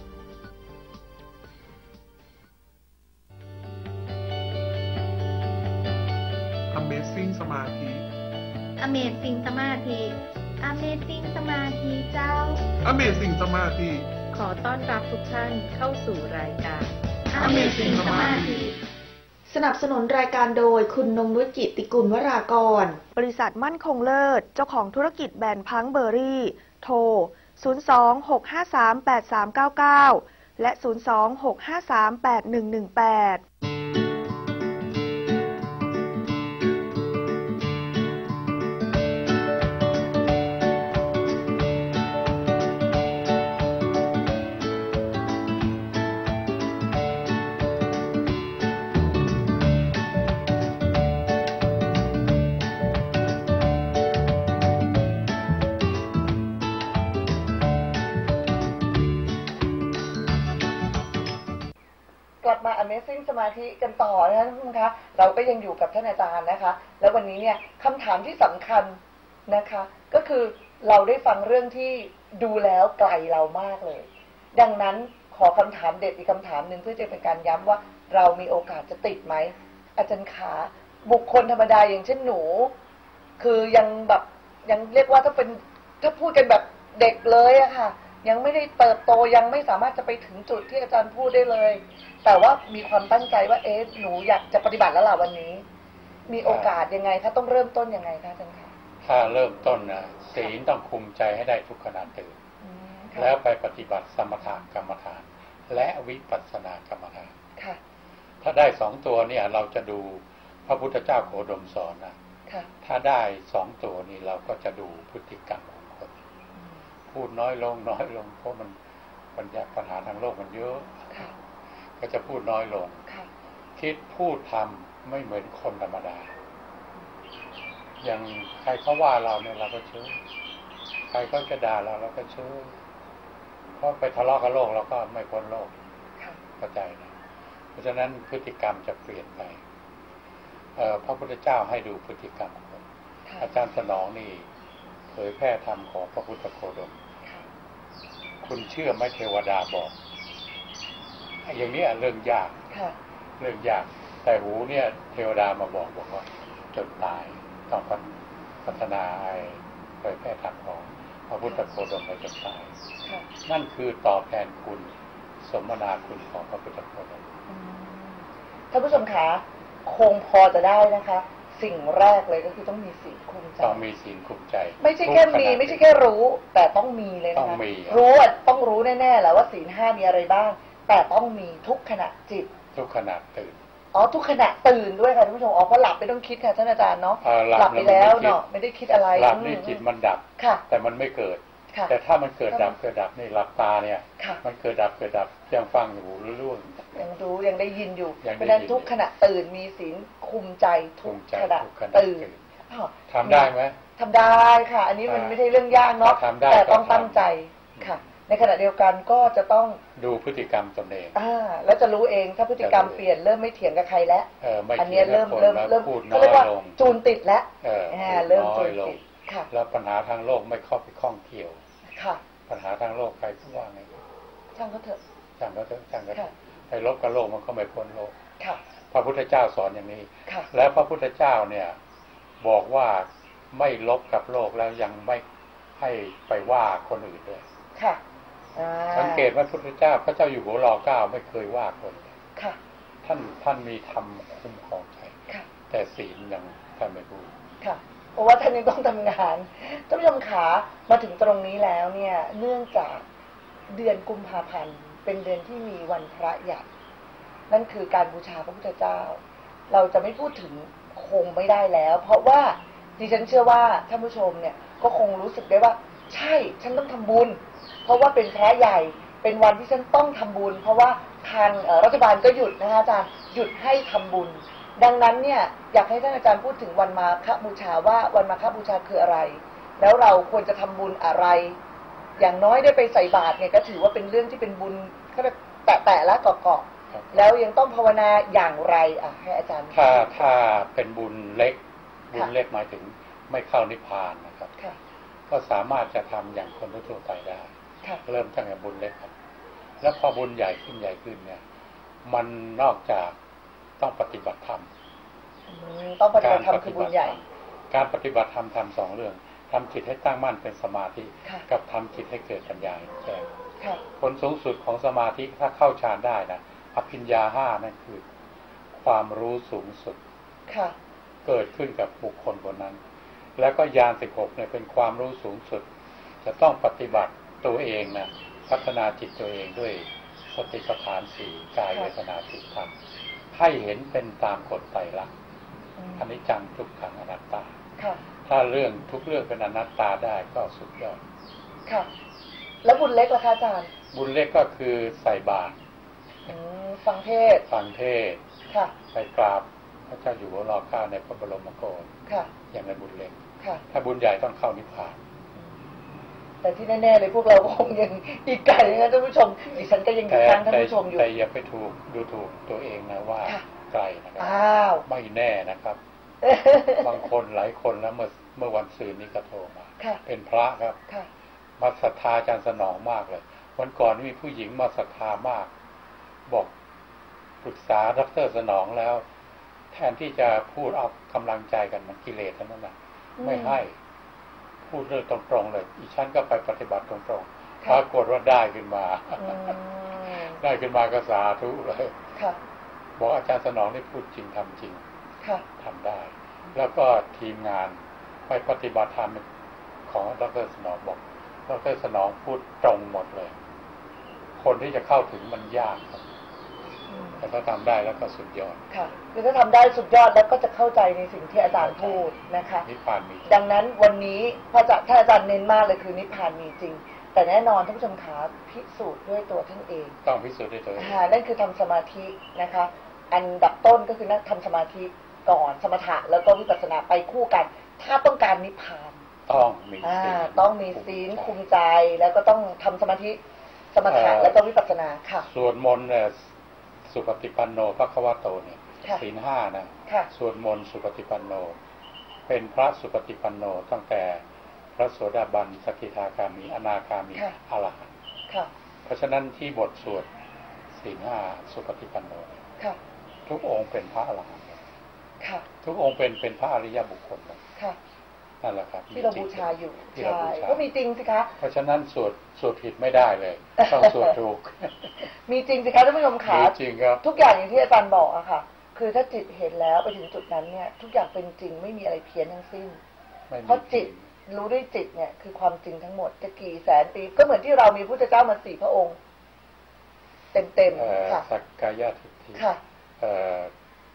A: Amazing สมาธิ
B: Amazing สมาธิ Amazing สมาธิเจ้า
A: Amazing สมาธิ
B: ขอต้อนรับทุกท่านเข้าสู่รายการ
A: Amazing สมาธิ
C: สนับสนุนรายการโดยคุณนงนุชจิตติกุลวรากร บริษัทมั่นคงเลิศ เจ้าของธุรกิจแบรนด์พังเบอรี่ โทร ศูนย์ สอง หก ห้า สาม แปด สาม เก้า เก้า และ ศูนย์ สอง หก ห้า สาม แปด หนึ่ง หนึ่ง แปด
D: กลับมา Amazing สมาธิกันต่อนะคะท่านผู้ชมคะเราก็ยังอยู่กับท่านอาจารย์นะคะแล้ววันนี้เนี่ยคำถามที่สำคัญนะคะก็คือเราได้ฟังเรื่องที่ดูแล้วไกลเรามากเลยดังนั้นขอคำถามเด็ดอีกคำถามหนึ่งเพื่อจะเป็นการย้ำว่าเรามีโอกาสจะติดไหมอาจารย์ขาบุคคลธรรมดาอย่างเช่นหนูคือยังแบบยังเรียกว่าถ้าเป็นถ้าพูดกันแบบเด็กเลยอะค่ะยังไม่ได้เติบโตยังไม่สามารถจะไปถึงจุดที่อาจารย์พูดได้เลยแต่ว่ามีความตั้งใจว่าเอ๊ะหนูอยากจะปฏิบัติแล้วล่ะวันนี้มีโอกาสยังไงคะต้องเริ่มต้นยังไงคะอาจารย์คะ
E: ถ้าเริ่มต้นนะศีลต้องคุมใจให้ได้ทุกขณะตื่นแล้วไปปฏิบัติสมถะกรรมฐานและวิปัสสนากรรมฐาน
D: ค่ะ
E: ถ้าได้สองตัวเนี่ยเราจะดูพระพุทธเจ้าโคดมสอนนะถ้าได้สองตัวนี้เราก็จะดูพฤติกรรมของคนพูดน้อยลงน้อยลงเพราะมันปัญญาปัญหาทางโลกมันเยอะก็จะพูดน้อยลงคิดพูดทำไม่เหมือนคนธรรมดาอย่างใครเขาว่าเราเนี่ยเราก็เชื่อใครก็จะด่าเราเราก็เชื่อเพราะไปทะเลาะกับโลกเราก็ไม่พ้นโลกเข้าใจนะเพราะฉะนั้นพฤติกรรมจะเปลี่ยนไปพระพุทธเจ้าให้ดูพฤติกรรมคนอาจารย์สนองนี่เผยแพร่ธรรมของพระพุทธโคดมคุณเชื่อไหมเทวดาบอกอย่างนี้เรื่องยากเรื่องยากแต่หูเนี่ยเทวดามาบอกบอกว่าจนตายต้องพัฒนาเผยแพร่ธรรมของพระพุทธโคดมไปจนตายนั่นคือตอบแทนคุณสมนาคุณของพระพุทธโคดม
D: ท่านผู้ชมคะคงพอจะได้นะคะสิ่งแรกเลยก็คือต้องมีศีลคุมใจ
E: ต้องมีศีลคุมใจ
D: ไม่ใช่แค่มีไม่ใช่แค่รู้แต่ต้องมีเลยนะคะรู้อ่ะต้องรู้แน่ๆแหละว่าศีลห้ามีอะไรบ้างแต่ต้องมีทุกขณะจิต
E: ทุกขณะตื่น
D: อ๋อทุกขณะตื่นด้วยค่ะท่านผู้ชมอ๋อเพราะหลับไม่ต้องคิดค่ะท่านอาจารย์เนาะ
E: เอ่อหลับ
D: หลับไปแล้วเนาะไม่ได้คิดอะไร
E: หลับนี่
D: อืม
E: จิตมันดับ
D: ค่ะ
E: แต่มันไม่เกิด
D: ค่ะ
E: แต่ถ้ามันเกิดดับเกิดดับนี่หลับตาเนี่ย
D: ค่ะ
E: มันเกิดดับเกิดดับยังฟังอยู่รู้ๆ
D: ยังรู้ยังได้ยินอยู่
E: ยังได้ยิน
D: เพราะฉะนั้นทุกขณะตื่นมีศีลคุมใจทุ
E: ภู
D: ก
E: มิใจ
D: ขณะ
E: ทุกขณะ
D: ตื่น
E: ตื่น
D: อ้าว
E: ทำได้ไหม
D: ทำได้ค่ะ อันนี้มัน
E: อ่า
D: ไม่ใช่เรื่องยากเนาะ
E: ถ้าทำได้
D: แต่ต้อง
E: ก็ทำ
D: ตั้งใจค่ะ ในขณะเดียวกันก็จะต้อง
E: ดูพฤติกรรมตนเอง
D: อ่าแล้วจะรู้เองถ้าพฤติกรรม
E: จะรู้
D: เปลี่ยนเริ่มไม่เถียงกับใครแล้ว
E: เออไม่
D: อันเนี้ย
E: ถียง
D: เริ่ม
E: กับคน
D: เริ่ม
E: แล้ว
D: เริ่ม
E: พูดน้
D: เขา
E: อ
D: เรีย
E: ย
D: กว่า
E: ลง
D: จูนติดแล้ว
E: เออ
D: อ่า
E: พูด
D: เริ่ม
E: น้
D: จู
E: อย
D: น
E: ลง
D: ติดค่ะ
E: แล้วปัญหาทางโลกไม่เข้าไปข้องเกี่ยว
D: ค่ะ
E: ปัญหาทางโลกใครพูดว่าไง
D: ช่างเขาเถอะ
E: ช่างก็เถอะช่างก็เถ
D: ค่ะ
E: อะไอ้ลบกับโลกมันก็ไม่พ้นโลก
D: ค่ะ
E: พระพุทธเจ้าสอนอย่างนี้
D: ค่ะ
E: และพระพุทธเจ้าเนี่ยบอกว่าไม่ลบกับโลกแล้วยังไม่ให้ไปว่าคนอื่นด้วย
D: ค่ะอ่า
E: สังเกตว่าพระพุทธเจ้าพระเจ้าอยู่หัวรอเก้าไม่เคยว่าคน
D: ค่ะ
E: ท่านท่านมีธรรมคุ้มครองใจ
D: ค่ะ
E: แต่ศีลยังท่านไม่พูด
D: ค่ะ เพราะว่าท่านยังต้องทำงานท่านผู้ชมขามาถึงตรงนี้แล้วเนี่ย เนื่องจากเดือนกุมภาพันธ์เป็นเดือนที่มีวันพระใหญ่นั่นคือการบูชาพระพุทธเจ้า เราจะไม่พูดถึงคงไม่ได้แล้ว เพราะว่าดิฉันเชื่อว่าท่านผู้ชมเนี่ยก็คงรู้สึกได้ว่า ใช่ฉันต้องทำบุญ เพราะว่าเป็นพระใหญ่เป็นวันที่ฉันต้องทำบุญ เพราะว่าทางเอ่อรัฐบาลก็หยุดนะคะอาจารย์หยุดให้ทำบุญ ดังนั้นเนี่ยอยากให้ท่านอาจารย์พูดถึงวันมาฆบูชาว่าวันมาฆบูชาคืออะไร แล้วเราควรจะทำบุญอะไร อย่างน้อยได้ไปใส่บาตรเนี่ยก็ถือว่าเป็นเรื่องที่เป็นบุญเขาเรียกแตะๆแล้วเกาะๆแล้วยังต้องภาวนาอย่างไรอ่ะให้อาจารย์
E: ถ้าถ้าเป็นบุญเล็กบุญเล็กหมายถึงไม่เข้านิพพานนะครับ
D: ค่ะ
E: ก็สามารถจะทำอย่างคนทั่วไปได้
D: ค่ะ
E: เริ่มตั้งแต่บุญเล็กครับแล้วพอบุญใหญ่ขึ้นใหญ่ขึ้นเนี่ย มันนอกจากต้องปฏิบัติธรรม
D: อืมต้องปฏิบัติธรรมคือบุญใหญ่
E: การปฏิบัติธรรมทำสองเรื่องทำจิตให้ตั้งมั่นเป็นสมาธิ
D: ค่ะ
E: กับทำจิตให้เกิดปัญญาแจ้ง
D: ค่ะ
E: ผลสูงสุดของสมาธิถ้าเข้าฌานได้นะอภิญญาห้านั่นคือความรู้สูงสุด
D: ค่ะ
E: เกิดขึ้นกับบุคคลคนนั้น แล้วก็ญาณสิบหกเนี่ยเป็นความรู้สูงสุด จะต้องปฏิบัติตัวเองนะพัฒนาจิตตัวเองด้วยสติปัฏฐานสี่กายเวทนาจิตธรรมให้เห็นเป็นตามกฎไตรลักษณ์
D: อืม
E: อนิจจังทุกขังอนัตตา
D: ค่ะ
E: ถ้าเรื่องทุกเรื่องเป็นอนัตตาได้ก็สุดยอด
D: ค่ะ แล้วบุญเล็กล่ะคะอาจารย์
E: บุญเล็กก็คือใส่บาตร
D: อืมฟังเทศน์
E: ฟังเทศน์
D: ค่ะ
E: ไปกราบพระเจ้าอยู่หัวรอเก้าในพระบรมโกศ
D: ค่ะ
E: อย่างในบุญเล็ก
D: ค่ะ
E: ถ้าบุญใหญ่ต้องเข้านิพพาน
D: แต่ที่แน่ๆเลยพวกเราคงยังอีกไกลนะท่านผู้ชมดิฉันก็ยังอยู่
E: แต่
D: ข้างท่าน
E: แต่
D: ผู้ชมอยู่
E: แต่อย่าไปถูกดูถูกตัวเองนะว่า
D: ค่ะ
E: ไกลนะครับ
D: อ้าว
E: ไม่แน่นะครับ บางคนหลายคนแล้วเมื่อเมื่อวันซืนนี้ก็โทรมา
D: ค่ะ
E: เป็นพระครับ
D: ค่ะ
E: มาศรัทธาอาจารย์สนองมากเลย วันก่อนมีผู้หญิงมาศรัทธามาก บอกปรึกษาดรสนองแล้ว แทนที่จะพูดเอากำลังใจกันมันกิเลสทั้งนั้นนะ
D: อืม
E: ไม่ให้ พูดเรื่องตรงๆเลยอีฉันก็ไปปฏิบัติตรงๆป
D: ค่ะ
E: รากฏว่าได้ขึ้นมา
D: อืม
E: ได้ขึ้นมาก็สาธุเลย
D: ค่ะ
E: บอกอาจารย์สนองนี่พูดจริงทำจริง
D: ค่ะ
E: ทำได้ แล้วก็ทีมงานไปปฏิบัติธรรมของดรสนองบอกดรสนองพูดตรงหมดเลย คนที่จะเข้าถึงมันยากครับ
D: อืม
E: แต่ก็ทำได้แล้วก็สุดยอด
D: ค่ะคือถ้าทำได้สุดยอดแล้วก็จะเข้าใจในสิ่งที่อาจารย์พูดนะคะ
E: นิพพานมี
D: ดังนั้นวันนี้พระอาจารย์ท่านอาจารย์เน้นมากเลยคือนิพพานมีจริง แต่แน่นอนท่านผู้ชมขาพิสูจน์ด้วยตัวท่านเอง
E: ต้องพิสูจน์ด้วยตัวเอง
D: อ่านั่นคือทำสมาธินะคะ อันดับต้นก็คือนั่งทำสมาธิก่อนสมถะแล้วก็วิปัสสนาไปคู่กัน ถ้าต้องการนิพพาน
E: ต้องมี
D: อ่า
E: ศีล
D: ต้องมีศีลคุมใจแล้วก็ต้องทำสมาธิสมถะแล้วก็วิปัสสนาค่ะ
E: สวดมนต์เนี่ยสุปฏิปันโนภควโตเนี่ย
D: ค่ะ
E: ศีลห้านะ
D: ค่ะ
E: สวดมนต์สุปฏิปันโน เป็นพระสุปฏิปันโนตั้งแต่พระโสดาบันสกิทาคามีอนาคามี
D: ค่ะ
E: อรหันต์
D: ค่ะ
E: เพราะฉะนั้นที่บทสวดศีลห้าสุปฏิปันโนเนี่ย
D: ค่ะ
E: ทุกองค์เป็นพระอรหันต์
D: ค่ะ
E: ทุกองค์เป็นเป็นพระอริยบุคคลหมด
D: ค่ะ
E: นั่นแหละครับ
D: ที่เราบูชาอยู่
E: ที่เรา
D: ใช่
E: บูชา
D: ก็มีจริงสิคะ
E: เพราะฉะนั้นสวดสวดผิดไม่ได้เลย ต้องสวดถูก
D: มีจริงสิคะท่านผู้ชมขา
E: มีจริงครับ
D: ทุกอย่างอย่างที่อาจารย์บอกอะค่ะ คือถ้าจิตเห็นแล้วไปถึงจุดนั้นเนี่ย ทุกอย่างเป็นจริงไม่มีอะไรเพี้ยนทั้งสิ้น
E: ไม่มี
D: เพราะจิตรู้ด้วยจิตเนี่ยคือความจริงทั้งหมดจะกี่แสนปีก็เหมือนที่เรามีพุทธเจ้ามาสี่พระองค์ เต็ม
E: เอ่อ
D: ๆค่ะ
E: สักกายทิฏฐิ
D: ค่ะ
E: เอ่อ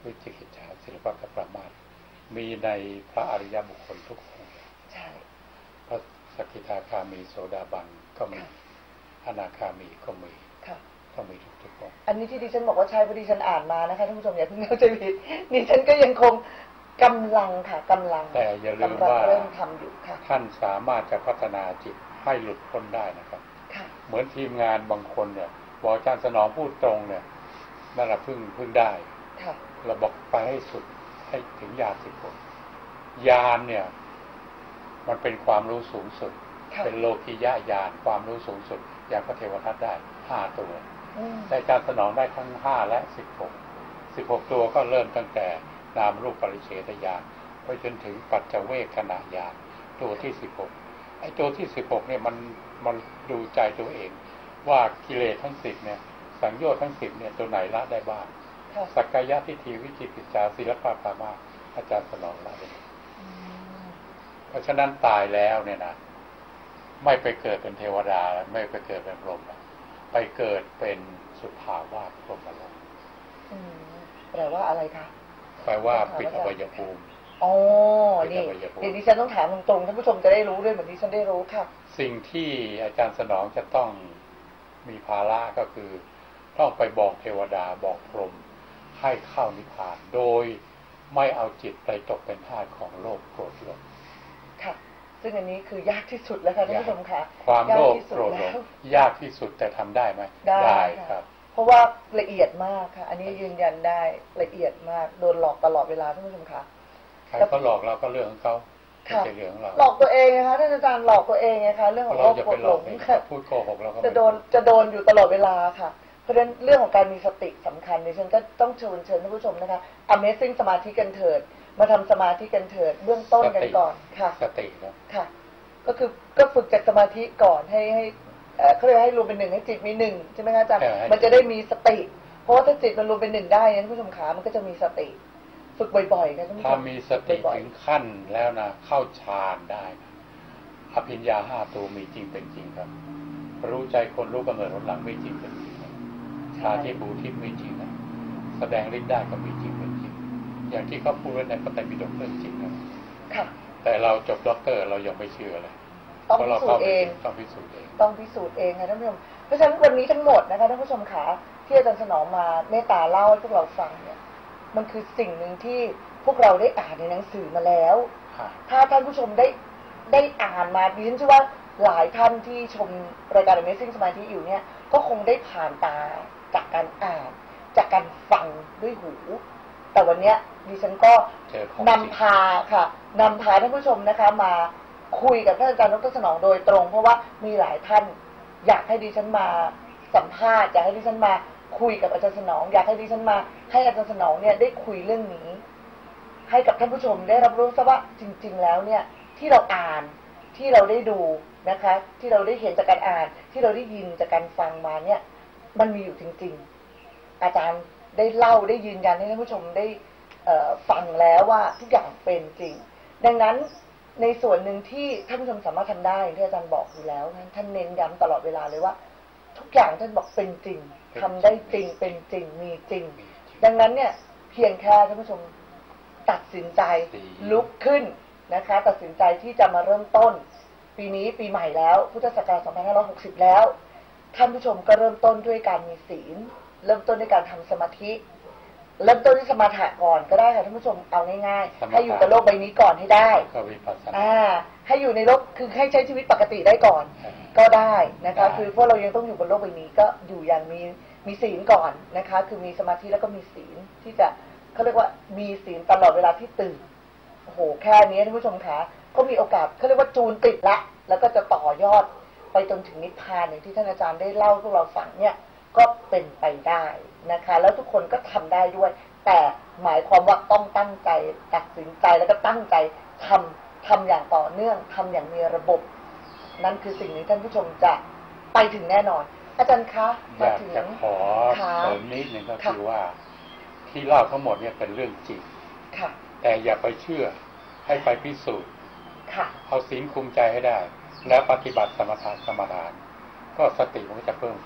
E: วิจิกิจฉาศิลปะกับประมาทมีในพระอริยบุคคลทุกองค์ใช่พระสกิทาคามีโสดาบันก็มีอนาคามีก็มีต้องมีทุกๆองค์
D: อันนี้ที่ดิฉันบอกว่าใช่เพราะดิฉันอ่านมานะคะท่านผู้ชมอย่าเพิ่งเข้าใจผิดดิฉันก็ยังคงกำลังค่ะกำลัง
E: แต่อย่าลืมว่า
D: เริ่มทำอยู่ค่ะ
E: ท่านสามารถจะพัฒนาจิตให้หลุดพ้นได้นะครับเหมือนทีมงานบางคนเนี่ยบอกอาจารย์สนองพูดตรงเนี่ยนั่นแหละพึ่งพึ่งได้เราบอกไปให้สุดให้ถึงญาณสิบคนญาณเนี่ยมันเป็นความรู้สูงสุดเป็นโลกิยะญาณความรู้สูงสุดอย่างพระเทวทัตได้ห้าตัวแต่อาจารย์สนองได้ทั้งห้าและสิบหกสิบหกตัวก็เริ่มตั้งแต่นามรูปปริเฉทญาณไปจนถึงปัจจเวกขณะญาณตัวที่สิบหกไอ้ตัวที่สิบหกเนี่ยมันมันดูใจตัวเองว่ากิเลสทั้งสิบเนี่ยสังโยชน์ทั้งสิบเนี่ยตัวไหนละได้บ้างสักกายทิฏฐิวิจิกิจฉาศิลปะปรามาสอาจารย์สนองละได้เพราะฉะนั้นตายแล้วเนี่ยนะไม่ไปเกิดเป็นเทวดาไม่ไปเกิดเป็นพรหมไปเกิดเป็นสุทธาวาสพรหมโลก
D: แปลว่าอะไรคะ
E: แปลว่าปิดอวัยภูมิ
D: อ๋อนี่เดี๋ยวดิฉันต้องถามตรงๆท่านผู้ชมจะได้รู้ด้วยเหมือนที่ฉันได้รู้ค่ะ
E: สิ่งที่อาจารย์สนองจะต้องมีภาระก็คือต้องไปบอกเทวดาบอกพรหมให้เข้านิพพานโดยไม่เอาจิตไปตกเป็นทาสของโลภโกรธหลง
D: ค่ะซึ่งอันนี้คือยากที่สุดแล้วค่ะท่านผู้ชมค่ะ
E: ความโลภโกรธหลงยากที่สุดแต่ทำได้ไหม
D: ได้ครับเพราะว่าละเอียดมากค่ะอันนี้ยืนยันได้ละเอียดมากโดนหลอกตลอดเวลาท่านผู้ชมค่ะ
E: ใครก็หลอกเราก็เรื่องของเขาไม่ใช่เรื่องของเรา
D: หลอกตัวเองนะคะท่านอาจารย์หลอกตัวเองนะคะเรื่องของโลภโกรธหลงค่ะ
E: พูดโกหกเราก็
D: จะโดนจะโดนอยู่ตลอดเวลาค่ะเพราะฉะนั้นเรื่องของการมีสติสำคัญดิฉันก็ต้องเชิญเชิญท่านผู้ชมนะคะ Amazing สมาธิกันเถิดมาทำสมาธิกันเถิดเบื้องต้นกันก่อนค่ะ
E: สตินะ
D: ค่ะก็คือก็ฝึกจากสมาธิก่อนให้ให้เขาเรียกให้รวมเป็นหนึ่งให้จิตมีหนึ่งใช่ไหมคะอาจารย์มันจะได้มีสติเพราะว่าถ้าจิตมันรวมเป็นหนึ่งได้ท่านผู้ชมขามันก็จะมีสติฝึกบ่อยๆกันท่านผู้ชม
E: ถ้ามีสติถึงขั้นแล้วนะเข้าฌานได้อภิญญาห้าตัวมีจริงเป็นจริงครับรู้ใจคนรู้กำเนิดหนหลังมีจริงเป็นจริงชาที่บูที่มีจริงนะแสดงฤทธิ์ได้ก็มีจริงเป็นจริงอย่างที่เขาพูดไว้ในพระไตรปิฎกเรื่องจริงนะแต่เราจบด็อกเตอร์เรายังไม่เชื่อเลย
D: ต้องพิสูจน์เอง
E: ต้องพิสูจน์เอง
D: ต้องพิสูจน์เองค่ะท่านผู้ชมเพราะฉะนั้นวันนี้ทั้งหมดนะคะท่านผู้ชมขาที่อาจารย์สนองมาเมตตาเล่าให้พวกเราฟังเนี่ยมันคือสิ่งหนึ่งที่พวกเราได้อ่านในหนังสือมาแล้วถ้าท่านผู้ชมได้ได้อ่านมาดิฉันเชื่อว่าหลายท่านที่ชมรายการ Amazing สมาธิอยู่เนี่ยก็คงได้ผ่านตาจากการอ่านจากการฟังด้วยหูแต่วันนี้ดิฉันก็นำพาค่ะนำพาท่านผู้ชมนะคะมาคุยกับท่านอาจารย์ดร.สนองโดยตรงเพราะว่ามีหลายท่านอยากให้ดิฉันมาสัมภาษณ์อยากให้ดิฉันมาคุยกับอาจารย์สนองอยากให้ดิฉันมาให้อาจารย์สนองเนี่ยได้คุยเรื่องนี้ให้กับท่านผู้ชมได้รับรู้ซะว่าจริงๆแล้วเนี่ยที่เราอ่านที่เราได้ดูนะคะที่เราได้เห็นจากการอ่านที่เราได้ยินจากการฟังมาเนี่ยมันมีอยู่จริงๆอาจารย์ได้เล่าได้ยืนยันให้ท่านผู้ชมได้ฟังแล้วว่าทุกอย่างเป็นจริงดังนั้นในส่วนหนึ่งที่ท่านผู้ชมสามารถทำได้ที่อาจารย์บอกอยู่แล้วท่านเน้นย้ำตลอดเวลาเลยว่าทุกอย่างท่านบอกเป็นจริงทำได้จริงเป็นจริงมีจริงดังนั้นเนี่ยเพียงแค่ท่านผู้ชมตัดสินใจลุกขึ้นนะคะตัดสินใจที่จะมาเริ่มต้นปีนี้ปีใหม่แล้วพุทธศักราชสองพันห้าร้อยหกสิบแล้วท่านผู้ชมก็เริ่มต้นด้วยการมีศีลเริ่มต้นด้วยการทำสมาธิเริ่มต้นที่สมาธิก่อนก็ได้ค่ะท่านผู้ชมเอาง่ายๆให้อยู่กับโลกใบนี้ก่อนให้ได้อ่าให้อยู่ในโลกคือให้ใช้ชีวิตปกติได้ก่อนก็ได้นะคะคือพวกเรายังต้องอยู่บนโลกใบนี้ก็อยู่อย่างมีมีศีลก่อนนะคะคือมีสมาธิแล้วก็มีศีลที่จะเขาเรียกว่ามีศีลตลอดเวลาที่ตื่นโอ้โหแค่นี้ท่านผู้ชมคะก็มีโอกาสเขาเรียกว่าจูนติดละแล้วก็จะต่อยอดไปจนถึงนิพพานอย่างที่ท่านอาจารย์ได้เล่าพวกเราฟังเนี่ยก็เป็นไปได้นะคะแล้วทุกคนก็ทำได้ด้วยแต่หมายความว่าต้องตั้งใจตัดสินใจแล้วก็ตั้งใจทำทำอย่างต่อเนื่องทำอย่างมีระบบนั่นคือสิ่งที่ท่านผู้ชมจะไปถึงแน่นอนอาจารย์คะ
E: อยากจะขอเสริมนิดนึงก็คือว่าที่เล่าทั้งหมดเนี่ยเป็นเรื่องจริงแต่อย่าไปเชื่อให้ไปพิสูจน์เอาศีลคุมใจให้ได้แล้วปฏิบัติสมถะกรรมฐานก็สติมันก็จะเพิ่มขึ้น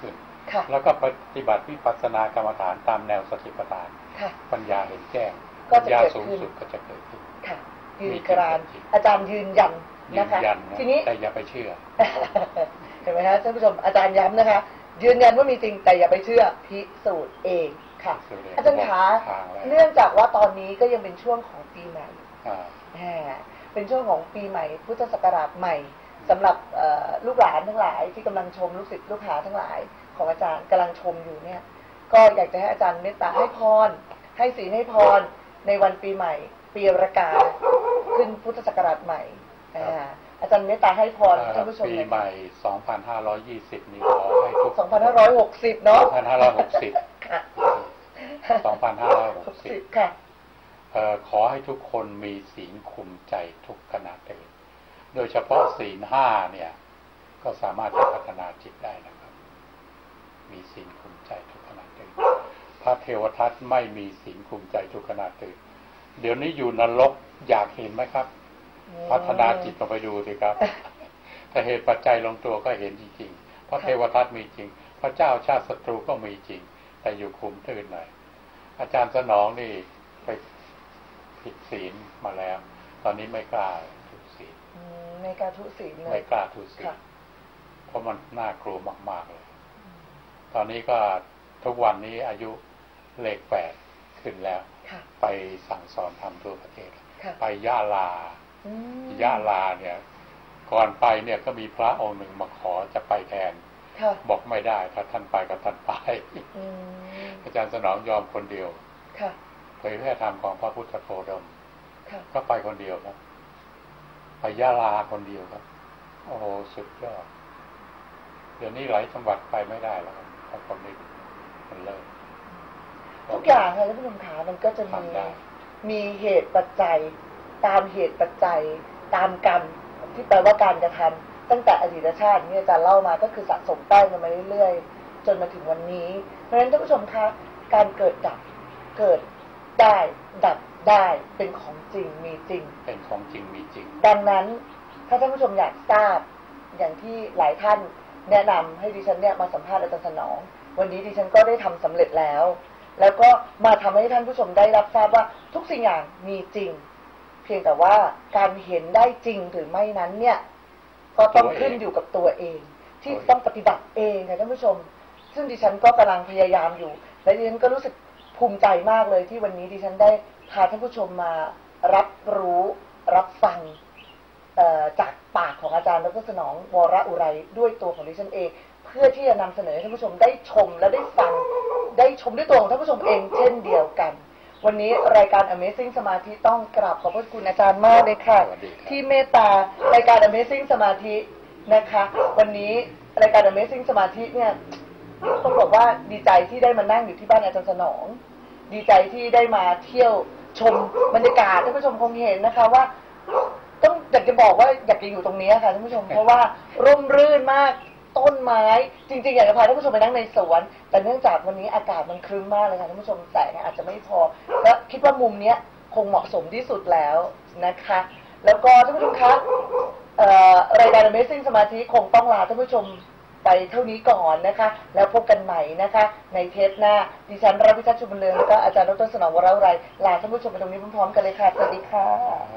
D: ค่ะ
E: แล้วก็ปฏิบัติวิปัสสนากรรมฐานตามแนวสติปัฏฐาน
D: ค่ะ
E: ปัญญาเห็นแจ้ง
D: ก็
E: ปัญ
D: จะ
E: ญา
D: เกิด
E: สูง
D: ขึ้น
E: สุดก็จะเกิดขึ้น
D: ค่ะยืนกรานอาจารย์ยืนยัน
E: ยื
D: นะ
E: น
D: คะ
E: ยันนะ
D: ทีนี้
E: แต่อย่าไปเชื่อ
D: เห็นไหมคะท่านผู้ชมอาจารย์ย้ำนะคะ ยืนยันว่ามีจริงแต่อย่าไปเชื่อพิสูจน์เองค่ะ
E: พิสูจน์เอง
D: อาจารย์ขา
E: ทางแล้ว
D: เนื่องจากว่าตอนนี้ก็ยังเป็นช่วงของปีใหม่
E: อ่า
D: แหมเป็นช่วงของปีใหม่พุทธศักราชใหม่สำหรับเอ่อลูกหลานทั้งหลายที่กำลังชมลูกศิษย์ลูกหาทั้งหลายของอาจารย์กำลังชมอยู่เนี่ยก็อยากจะให้อาจารย์เมตตาให้พรให้ศีลให้พรในวันปีใหม่ ปีรากาขึ้นพุทธศักราชใหม่อ่าอาจารย์เมตตาให้พรท่านผู้ชม
E: ปีใหม่ สองพันห้าร้อยยี่สิบ นี้ขอให้ทุก
D: สองพันห้าร้อยหกสิบ เนาะ
E: สองพันห้าร้อยหกสิบ
D: ค่ะ
E: สองพันห้าร้อยหกสิบ
D: ค่ะ
E: เอ่อขอให้ทุกคนมีศีลคุมใจทุกขณะเดินโดยเฉพาะศีลห้าเนี่ยก็สามารถจะพัฒนาจิตได้นะครับมีศีลคุมใจทุกขณะเดินพระเทวทัตไม่มีศีลคุมใจทุกขณะเดินเดี๋ยวนี้อยู่นรกอยากเห็นไหมครับพัฒนาจิตลงไปดูสิครับถ้าเหตุปัจจัยลงตัวก็เห็นจริงๆพระเทวทัตมีจริงพระเจ้าชาติศัตรูก็มีจริงแต่อยู่คุมตื่นหน่อยอาจารย์สนองนี่ไปผิดศีลมาแล้ว ตอนนี้ไม่กล้าทุศีล
D: ไม่กล้าทุศีลเลย
E: ไม่กล้าทุศีลเพราะมันน่ากลัวมากๆเลยตอนนี้ก็ทุกวันนี้อายุเลขแปดขึ้นแล้วไปสั่งสอนทำทั่วประเทศไปยะลายะลาเนี่ยก่อนไปเนี่ยก็มีพระองค์หนึ่งมาขอจะไปแทนบอกไม่ได้ถ้าท่านไปก็ท่านไปอาจารย์สนองยอมคนเดียวเผยแพร่ธรรมของพระพุทธโคดมก็ไปคนเดียวครับไปยะลาคนเดียวครับโอ้โหสุดยอดเดี๋ยวนี้หลายจังหวัดไปไม่ได้แล้วครับเพราะคนนี้มันเลิก
D: ทุกอย่างค่ะท่านผู้ชมขามันก็จะมีมีเหตุปัจจัยตามเหตุปัจจัยตามกรรมที่แปลว่าการกระทำตั้งแต่อดีตชาตินี่อาจารย์เล่ามาก็คือสะสมแต้มกันมาเรื่อยๆจนมาถึงวันนี้เพราะฉะนั้นท่านผู้ชมคะการเกิดดับเกิดได้ดับได้เป็นของจริงมีจริง
E: เป็นของจริงมีจริง
D: ดังนั้นถ้าท่านผู้ชมอยากทราบอย่างที่หลายท่านแนะนำให้ดิฉันเนี่ยมาสัมภาษณ์อาจารย์สนองวันนี้ดิฉันก็ได้ทำสำเร็จแล้วแล้วก็มาทำให้ท่านผู้ชมได้รับทราบว่าทุกสิ่งอย่างมีจริงเพียงแต่ว่าการเห็นได้จริงหรือไม่นั้นเนี่ยก็ต้องขึ้นอยู่กับตัวเองที่ต้องปฏิบัติเองค่ะท่านผู้ชมซึ่งดิฉันก็กำลังพยายามอยู่และดิฉันก็รู้สึกภูมิใจมากเลยที่วันนี้ดิฉันได้พาท่านผู้ชมมารับรู้รับฟังจากปากของอาจารย์ดร.สนองวรอุไรด้วยตัวของดิฉันเองเพื่อที่จะนำเสนอให้ท่านผู้ชมได้ชมและได้ฟังได้ชมด้วยตัวของท่านผู้ชมเองเช่นเดียวกันวันนี้รายการ Amazing สมาธิต้องกราบขอบพระคุณอาจารย์มากเลยค่ะที่เมตตารายการ Amazing สมาธินะคะวันนี้รายการ Amazing สมาธิเนี่ยต้องบอกว่าดีใจที่ได้มานั่งอยู่ที่บ้านอาจารย์สนองดีใจที่ได้มาเที่ยวชมบรรยากาศท่านผู้ชมคงเห็นนะคะว่าต้องอยากจะบอกว่าอยากจะอยู่ตรงนี้ค่ะท่านผู้ชมเพราะว่าร่มรื่นมากต้นไม้จริงๆอยากจะพาท่านผู้ชมไปนั่งในสวนแต่เนื่องจากวันนี้อากาศมันครึ้มมากเลยค่ะท่านผู้ชมแสงอาจจะไม่พอและคิดว่ามุมนี้คงเหมาะสมที่สุดแล้วนะคะแล้วก็ท่านผู้ชมคะรายการ Amazing สมาธิคงต้องลาท่านผู้ชมไปเท่านี้ก่อนนะคะแล้วพบกันใหม่นะคะในเทปหน้าดิฉันรัฐพิทักษ์ชุมเรืองแล้วก็อาจารย์ดร.สนองวรอุไรลาท่านผู้ชมไปตรงนี้พร้อมๆกันเลยค่ะสวัสดีค่ะ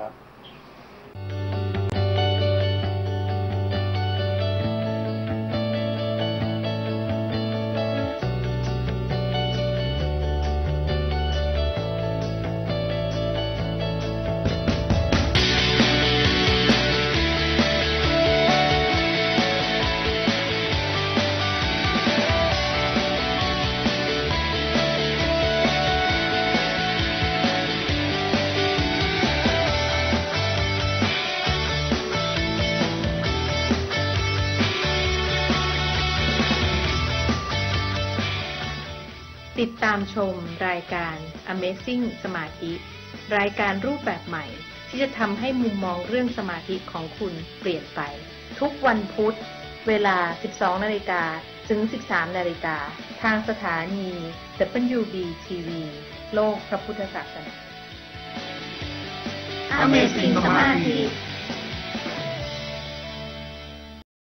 B: ติดตามชมรายการ Amazing สมาธิรายการรูปแบบใหม่ที่จะทำให้มุมมองเรื่องสมาธิของคุณเปลี่ยนไปทุกวันพุธเวลา สิบสองนาฬิกา ถึง สิบสามนาฬิกาทางสถานี ดับเบิลยู บี ที วี โลกพระพุทธศาสนา
A: Amazing สมาธิ